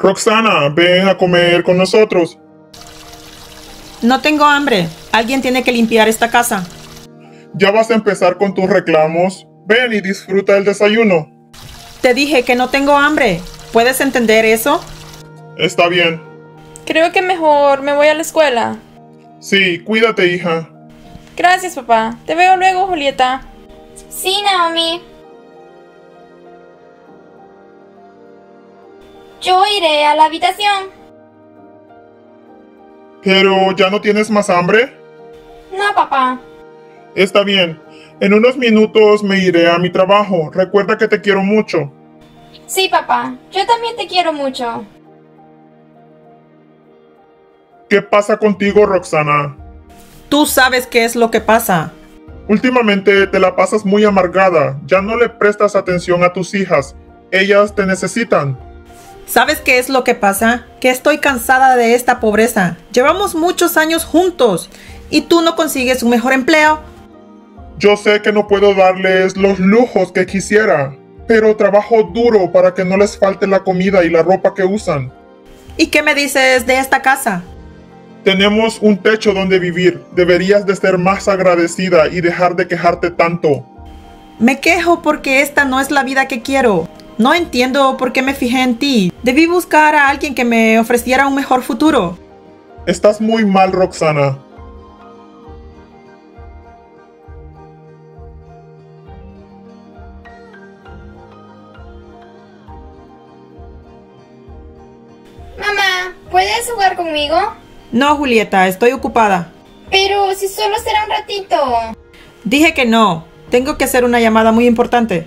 Roxana, ven a comer con nosotros. No tengo hambre. Alguien tiene que limpiar esta casa. ¿Ya vas a empezar con tus reclamos? Ven y disfruta el desayuno. Te dije que no tengo hambre. ¿Puedes entender eso? Está bien. Creo que mejor me voy a la escuela. Sí, cuídate, hija. Gracias, papá. Te veo luego, Julieta. Sí, Naomi. Yo iré a la habitación. ¿Pero ya no tienes más hambre? No, papá. Está bien. En unos minutos me iré a mi trabajo. Recuerda que te quiero mucho. Sí, papá. Yo también te quiero mucho. ¿Qué pasa contigo, Roxana? Tú sabes qué es lo que pasa. Últimamente te la pasas muy amargada. Ya no le prestas atención a tus hijas. Ellas te necesitan. ¿Sabes qué es lo que pasa? Que estoy cansada de esta pobreza. Llevamos muchos años juntos y tú no consigues un mejor empleo. Yo sé que no puedo darles los lujos que quisiera, pero trabajo duro para que no les falte la comida y la ropa que usan. ¿Y qué me dices de esta casa? Tenemos un techo donde vivir. Deberías de ser más agradecida y dejar de quejarte tanto. Me quejo porque esta no es la vida que quiero. No entiendo por qué me fijé en ti. Debí buscar a alguien que me ofreciera un mejor futuro. Estás muy mal, Roxana. Mamá, ¿puedes jugar conmigo? No, Julieta, estoy ocupada. Pero si solo será un ratito. Dije que no. Tengo que hacer una llamada muy importante.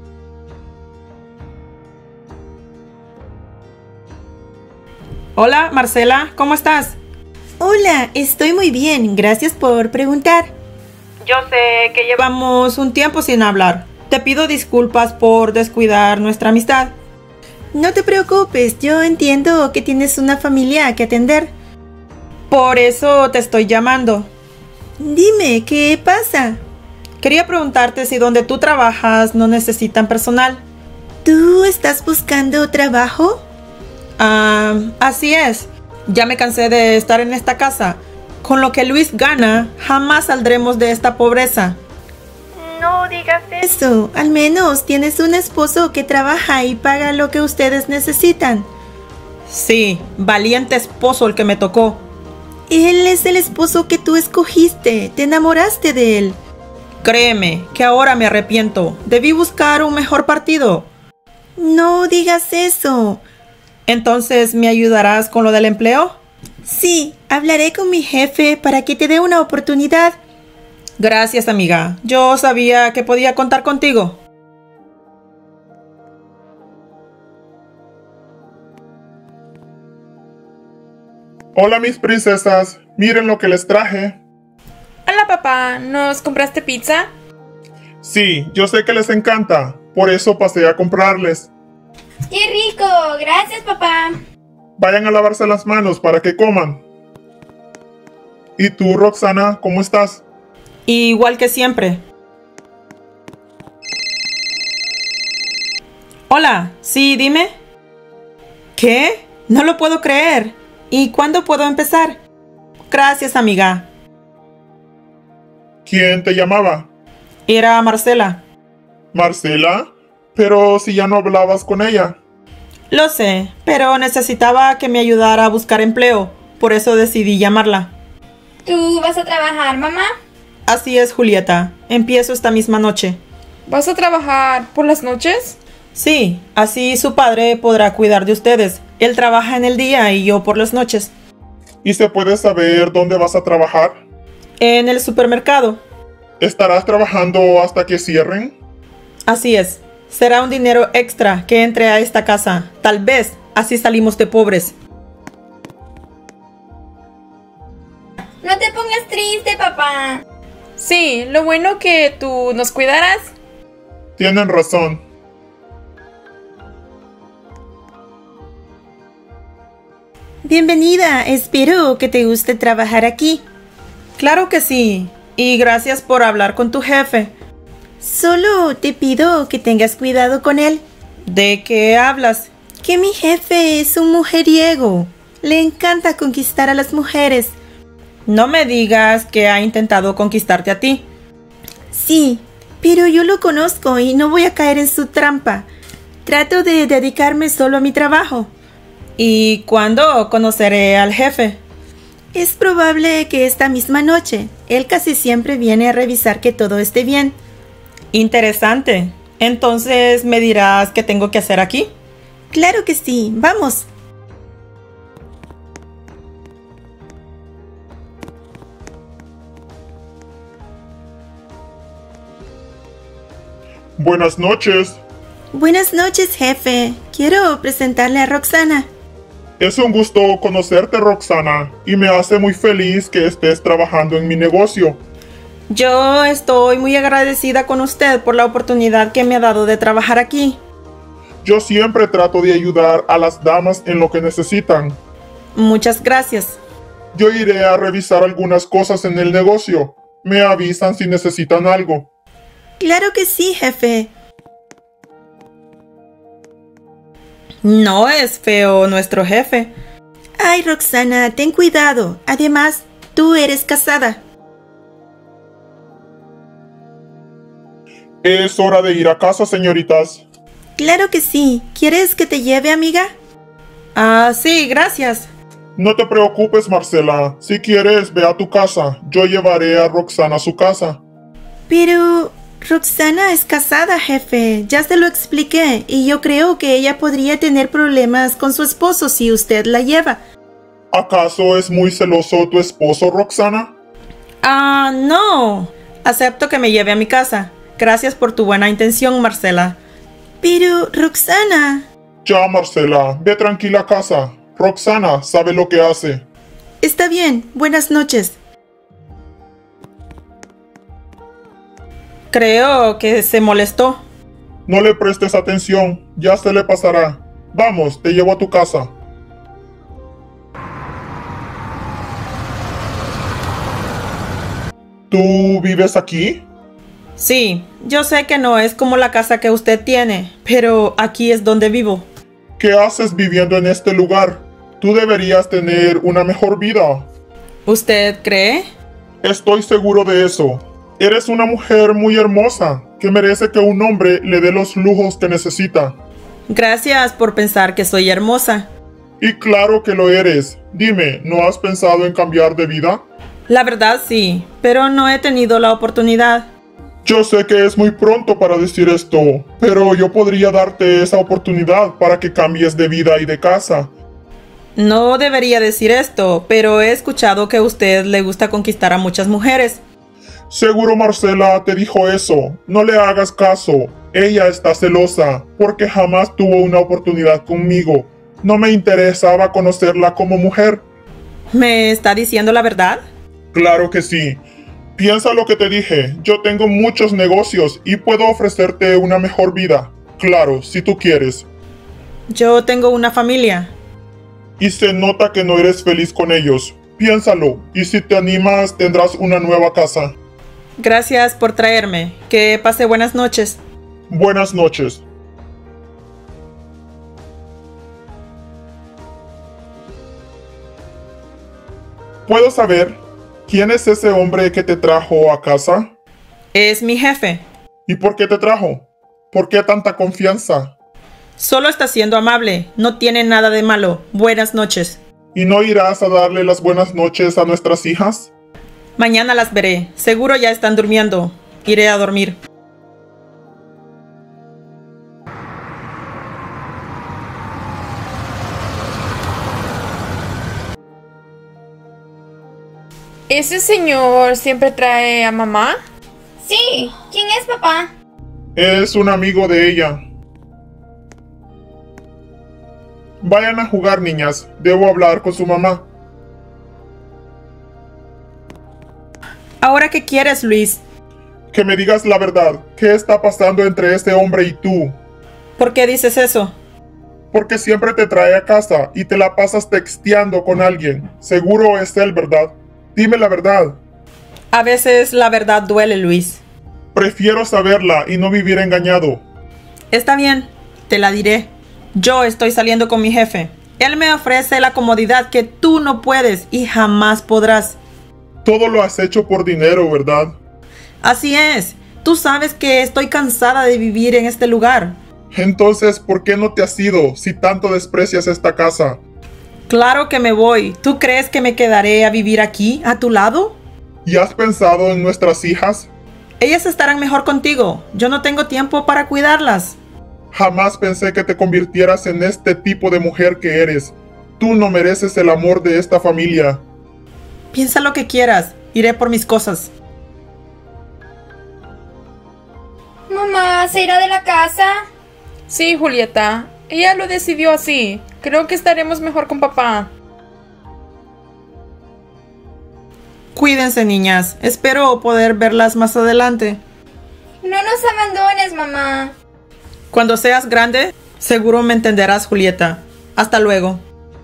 Hola, Marcela, ¿cómo estás? Hola, estoy muy bien. Gracias por preguntar. Yo sé que llevamos un tiempo sin hablar. Te pido disculpas por descuidar nuestra amistad. No te preocupes, yo entiendo que tienes una familia que atender. Por eso te estoy llamando. Dime, ¿qué pasa? Quería preguntarte si donde tú trabajas no necesitan personal. ¿Tú estás buscando trabajo? Así es. Ya me cansé de estar en esta casa. Con lo que Luis gana, jamás saldremos de esta pobreza. No digas eso. Al menos tienes un esposo que trabaja y paga lo que ustedes necesitan. Sí, valiente esposo el que me tocó. Él es el esposo que tú escogiste. Te enamoraste de él. Créeme, que ahora me arrepiento. Debí buscar un mejor partido. No digas eso. Entonces, ¿me ayudarás con lo del empleo? Sí, hablaré con mi jefe para que te dé una oportunidad. Gracias, amiga. Yo sabía que podía contar contigo. Hola, mis princesas. Miren lo que les traje. Hola, papá. ¿Nos compraste pizza? Sí, yo sé que les encanta. Por eso pasé a comprarles. ¡Qué rico! Gracias, papá. Vayan a lavarse las manos para que coman. ¿Y tú, Roxana, cómo estás? Igual que siempre. Hola, sí, dime. ¿Qué? No lo puedo creer. ¿Y cuándo puedo empezar? Gracias, amiga. ¿Quién te llamaba? Era Marcela. ¿Marcela? Pero si ya no hablabas con ella. Lo sé, pero necesitaba que me ayudara a buscar empleo. Por eso decidí llamarla. ¿Tú vas a trabajar, mamá? Así es, Julieta. Empiezo esta misma noche. ¿Vas a trabajar por las noches? Sí, así su padre podrá cuidar de ustedes. Él trabaja en el día y yo por las noches. ¿Y se puede saber dónde vas a trabajar? En el supermercado. ¿Estarás trabajando hasta que cierren? Así es. Será un dinero extra que entre a esta casa. Tal vez así salimos de pobres. No te pongas triste, papá. Sí, lo bueno que tú nos cuidarás. Tienen razón. Bienvenida, espero que te guste trabajar aquí. Claro que sí. Y gracias por hablar con tu jefe. Solo te pido que tengas cuidado con él. ¿De qué hablas? Que mi jefe es un mujeriego. Le encanta conquistar a las mujeres. No me digas que ha intentado conquistarte a ti. Sí, pero yo lo conozco y no voy a caer en su trampa. Trato de dedicarme solo a mi trabajo. ¿Y cuándo conoceré al jefe? Es probable que esta misma noche. Él casi siempre viene a revisar que todo esté bien. Interesante. Entonces, ¿me dirás qué tengo que hacer aquí? Claro que sí, vamos. Buenas noches. Buenas noches, jefe. Quiero presentarle a Roxana. Es un gusto conocerte, Roxana, y me hace muy feliz que estés trabajando en mi negocio. Yo estoy muy agradecida con usted por la oportunidad que me ha dado de trabajar aquí. Yo siempre trato de ayudar a las damas en lo que necesitan. Muchas gracias. Yo iré a revisar algunas cosas en el negocio. Me avisan si necesitan algo. Claro que sí, jefe. No es feo nuestro jefe. Ay, Roxana, ten cuidado. Además, tú eres casada. Es hora de ir a casa, señoritas. Claro que sí. ¿Quieres que te lleve, amiga? Ah, sí, gracias. No te preocupes, Marcela. Si quieres, ve a tu casa. Yo llevaré a Roxana a su casa. Pero Roxana es casada, jefe. Ya se lo expliqué. Y yo creo que ella podría tener problemas con su esposo si usted la lleva. ¿Acaso es muy celoso tu esposo, Roxana? Ah, no. Acepto que me lleve a mi casa. Gracias por tu buena intención, Marcela. Pero, Roxana... Ya, Marcela, ve tranquila a casa. Roxana sabe lo que hace. Está bien. Buenas noches. Creo que se molestó. No le prestes atención, ya se le pasará. Vamos, te llevo a tu casa. ¿Tú vives aquí? Sí, yo sé que no es como la casa que usted tiene, pero aquí es donde vivo. ¿Qué haces viviendo en este lugar? Tú deberías tener una mejor vida. ¿Usted cree? Estoy seguro de eso. Eres una mujer muy hermosa, que merece que un hombre le dé los lujos que necesita. Gracias por pensar que soy hermosa. Y claro que lo eres. Dime, ¿no has pensado en cambiar de vida? La verdad sí, pero no he tenido la oportunidad. Yo sé que es muy pronto para decir esto, pero yo podría darte esa oportunidad para que cambies de vida y de casa. No debería decir esto, pero he escuchado que a usted le gusta conquistar a muchas mujeres. Seguro Marcela te dijo eso. No le hagas caso. Ella está celosa porque jamás tuvo una oportunidad conmigo. No me interesaba conocerla como mujer. ¿Me está diciendo la verdad? Claro que sí. Piensa lo que te dije. Yo tengo muchos negocios y puedo ofrecerte una mejor vida. Claro, si tú quieres. Yo tengo una familia. Y se nota que no eres feliz con ellos. Piénsalo, y si te animas tendrás una nueva casa. Gracias por traerme. Que pase buenas noches. Buenas noches. ¿Puedo saber quién es ese hombre que te trajo a casa? Es mi jefe. ¿Y por qué te trajo? ¿Por qué tanta confianza? Solo está siendo amable. No tiene nada de malo. Buenas noches. ¿Y no irás a darle las buenas noches a nuestras hijas? Mañana las veré. Seguro ya están durmiendo. Iré a dormir. ¿Ese señor siempre trae a mamá? Sí, ¿quién es papá? Es un amigo de ella. Vayan a jugar, niñas. Debo hablar con su mamá. ¿Ahora qué quieres, Luis? Que me digas la verdad. ¿Qué está pasando entre este hombre y tú? ¿Por qué dices eso? Porque siempre te trae a casa y te la pasas texteando con alguien. Seguro es él, ¿verdad? Dime la verdad. A veces la verdad duele, Luis. Prefiero saberla y no vivir engañado. Está bien, te la diré. Yo estoy saliendo con mi jefe. Él me ofrece la comodidad que tú no puedes y jamás podrás. Todo lo has hecho por dinero, ¿verdad? Así es. Tú sabes que estoy cansada de vivir en este lugar. Entonces, ¿por qué no te has ido si tanto desprecias esta casa? Claro que me voy. ¿Tú crees que me quedaré a vivir aquí, a tu lado? ¿Y has pensado en nuestras hijas? Ellas estarán mejor contigo. Yo no tengo tiempo para cuidarlas. Jamás pensé que te convirtieras en este tipo de mujer que eres. Tú no mereces el amor de esta familia. Piensa lo que quieras. Iré por mis cosas. Mamá, ¿se irá de la casa? Sí, Julieta. Ella lo decidió así. Creo que estaremos mejor con papá. Cuídense, niñas. Espero poder verlas más adelante. No nos abandones, mamá. Cuando seas grande, seguro me entenderás, Julieta. Hasta luego.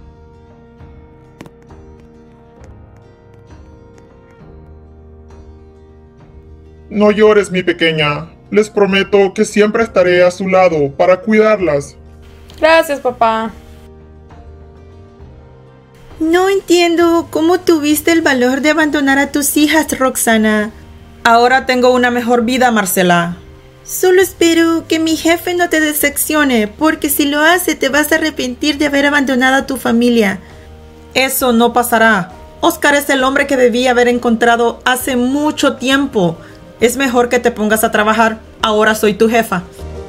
No llores, mi pequeña. Les prometo que siempre estaré a su lado para cuidarlas. Gracias, papá. No entiendo cómo tuviste el valor de abandonar a tus hijas, Roxana. Ahora tengo una mejor vida, Marcela. Solo espero que mi jefe no te decepcione, porque si lo hace te vas a arrepentir de haber abandonado a tu familia. Eso no pasará. Oscar es el hombre que debí haber encontrado hace mucho tiempo. Es mejor que te pongas a trabajar. Ahora soy tu jefa.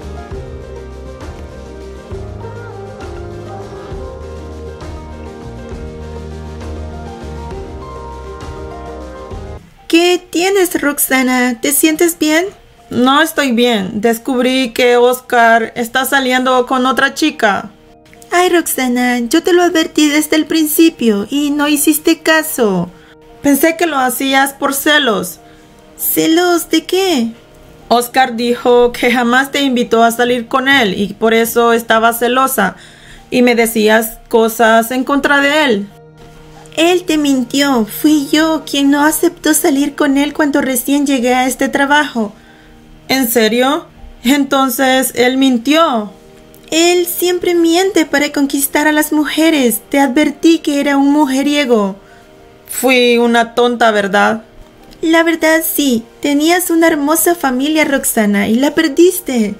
¿Qué tienes, Roxana? ¿Te sientes bien? No estoy bien. Descubrí que Oscar está saliendo con otra chica. Ay, Roxana, yo te lo advertí desde el principio y no hiciste caso. Pensé que lo hacías por celos. ¿Celos de qué? Oscar dijo que jamás te invitó a salir con él y por eso estaba celosa y me decías cosas en contra de él. Él te mintió. Fui yo quien no aceptó salir con él cuando recién llegué a este trabajo. ¿En serio? Entonces él mintió. Él siempre miente para conquistar a las mujeres. Te advertí que era un mujeriego. Fui una tonta, ¿verdad? La verdad sí. Tenías una hermosa familia, Roxana, y la perdiste.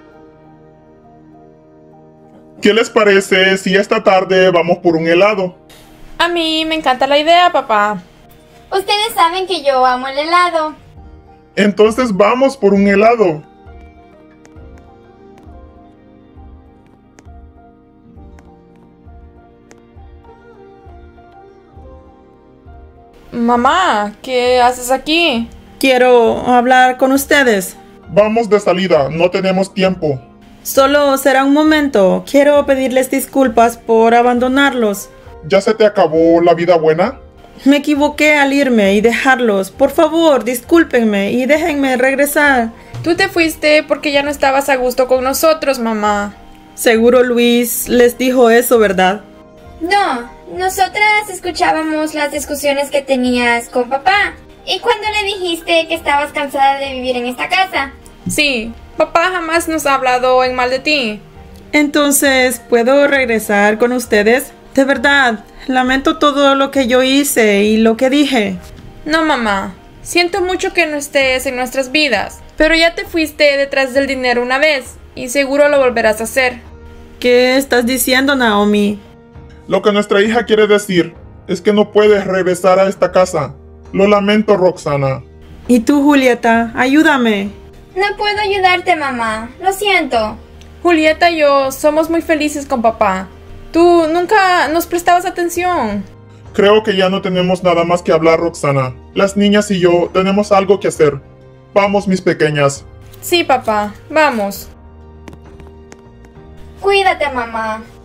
¿Qué les parece si esta tarde vamos por un helado? A mí me encanta la idea, papá. Ustedes saben que yo amo el helado. Entonces vamos por un helado. Mamá, ¿qué haces aquí? Quiero hablar con ustedes. Vamos de salida, no tenemos tiempo. Solo será un momento. Quiero pedirles disculpas por abandonarlos. ¿Ya se te acabó la vida buena? Me equivoqué al irme y dejarlos. Por favor, discúlpenme y déjenme regresar. Tú te fuiste porque ya no estabas a gusto con nosotros, mamá. Seguro Luis les dijo eso, ¿verdad? No, nosotras escuchábamos las discusiones que tenías con papá. ¿Y cuando le dijiste que estabas cansada de vivir en esta casa? Sí, papá jamás nos ha hablado en mal de ti. Entonces, ¿puedo regresar con ustedes? De verdad, lamento todo lo que yo hice y lo que dije. No, mamá. Siento mucho que no estés en nuestras vidas, pero ya te fuiste detrás del dinero una vez y seguro lo volverás a hacer. ¿Qué estás diciendo, Naomi? Lo que nuestra hija quiere decir es que no puedes regresar a esta casa. Lo lamento, Roxana. ¿Y tú, Julieta? Ayúdame. No puedo ayudarte, mamá. Lo siento. Julieta y yo somos muy felices con papá. Tú nunca nos prestabas atención. Creo que ya no tenemos nada más que hablar, Roxana. Las niñas y yo tenemos algo que hacer. Vamos, mis pequeñas. Sí, papá. Vamos. Cuídate, mamá.